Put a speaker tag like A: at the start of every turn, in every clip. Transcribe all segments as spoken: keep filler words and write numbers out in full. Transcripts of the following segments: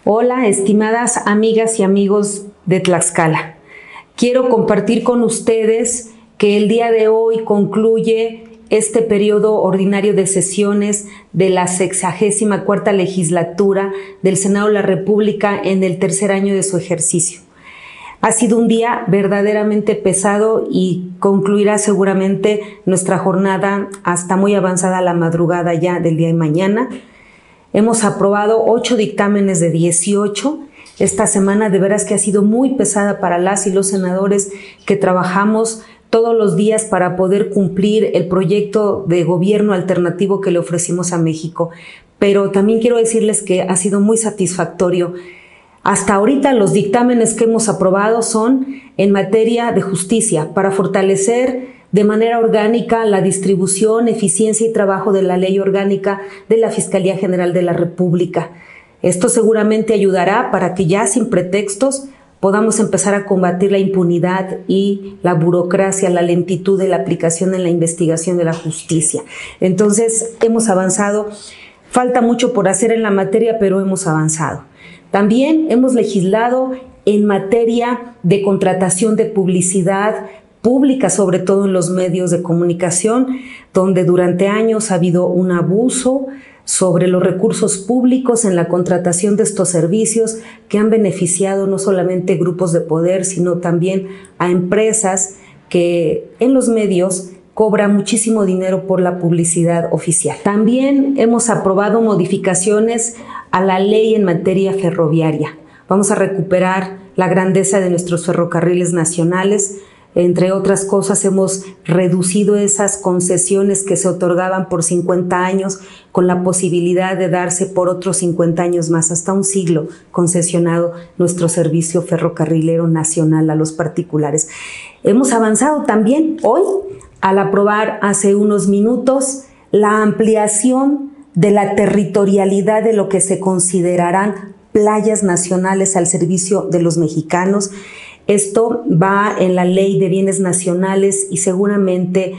A: Hola, estimadas amigas y amigos de Tlaxcala. Quiero compartir con ustedes que el día de hoy concluye este periodo ordinario de sesiones de la sexagésima cuarta legislatura del Senado de la República en el tercer año de su ejercicio. Ha sido un día verdaderamente pesado y concluirá seguramente nuestra jornada hasta muy avanzada la madrugada ya del día de mañana. Hemos aprobado ocho dictámenes de dieciocho. Esta semana de veras que ha sido muy pesada para las y los senadores que trabajamos todos los días para poder cumplir el proyecto de gobierno alternativo que le ofrecimos a México. Pero también quiero decirles que ha sido muy satisfactorio. Hasta ahorita los dictámenes que hemos aprobado son en materia de justicia para fortalecer de manera orgánica la distribución, eficiencia y trabajo de la Ley Orgánica de la Fiscalía General de la República. Esto seguramente ayudará para que ya sin pretextos podamos empezar a combatir la impunidad y la burocracia, la lentitud de la aplicación en la investigación de la justicia. Entonces, hemos avanzado. Falta mucho por hacer en la materia, pero hemos avanzado. También hemos legislado en materia de contratación de publicidad pública, sobre todo en los medios de comunicación, donde durante años ha habido un abuso sobre los recursos públicos en la contratación de estos servicios que han beneficiado no solamente grupos de poder, sino también a empresas que en los medios cobran muchísimo dinero por la publicidad oficial. También hemos aprobado modificaciones a la ley en materia ferroviaria. Vamos a recuperar la grandeza de nuestros ferrocarriles nacionales. Entre otras cosas, hemos reducido esas concesiones que se otorgaban por cincuenta años con la posibilidad de darse por otros cincuenta años más, hasta un siglo concesionado nuestro servicio ferrocarrilero nacional a los particulares. Hemos avanzado también hoy al aprobar hace unos minutos la ampliación de la territorialidad de lo que se considerarán playas nacionales al servicio de los mexicanos. Esto va en la Ley de Bienes Nacionales y seguramente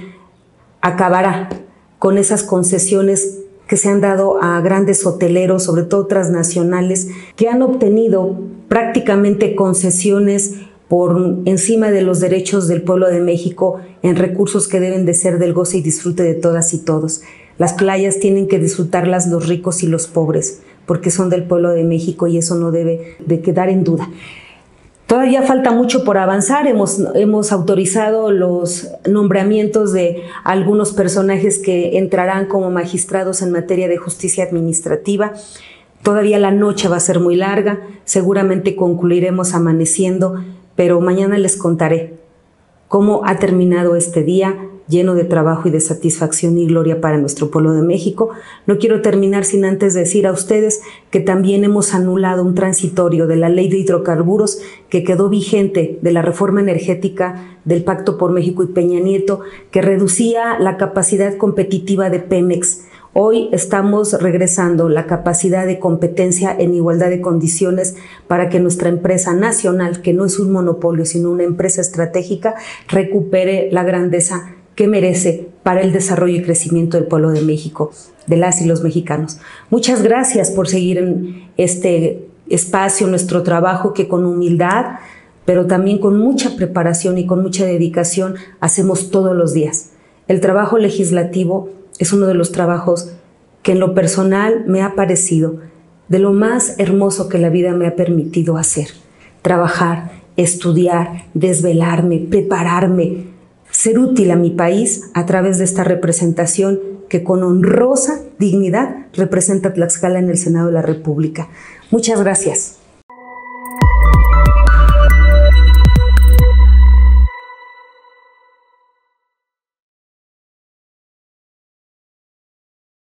A: acabará con esas concesiones que se han dado a grandes hoteleros, sobre todo transnacionales, que han obtenido prácticamente concesiones por encima de los derechos del pueblo de México en recursos que deben de ser del goce y disfrute de todas y todos. Las playas tienen que disfrutarlas los ricos y los pobres, porque son del pueblo de México y eso no debe de quedar en duda. Todavía falta mucho por avanzar. Hemos, hemos autorizado los nombramientos de algunos personajes que entrarán como magistrados en materia de justicia administrativa. Todavía la noche va a ser muy larga, seguramente concluiremos amaneciendo, pero mañana les contaré cómo ha terminado este día lleno de trabajo y de satisfacción y gloria para nuestro pueblo de México. No quiero terminar sin antes decir a ustedes que también hemos anulado un transitorio de la Ley de Hidrocarburos que quedó vigente de la reforma energética del Pacto por México y Peña Nieto, que reducía la capacidad competitiva de Pemex. Hoy estamos regresando la capacidad de competencia en igualdad de condiciones para que nuestra empresa nacional, que no es un monopolio, sino una empresa estratégica, recupere la grandeza que merece para el desarrollo y crecimiento del pueblo de México, de las y los mexicanos. Muchas gracias por seguir en este espacio, nuestro trabajo que con humildad, pero también con mucha preparación y con mucha dedicación hacemos todos los días. El trabajo legislativo es uno de los trabajos que en lo personal me ha parecido de lo más hermoso que la vida me ha permitido hacer. Trabajar, estudiar, desvelarme, prepararme, ser útil a mi país a través de esta representación que con honrosa dignidad representa a Tlaxcala en el Senado de la República. Muchas gracias.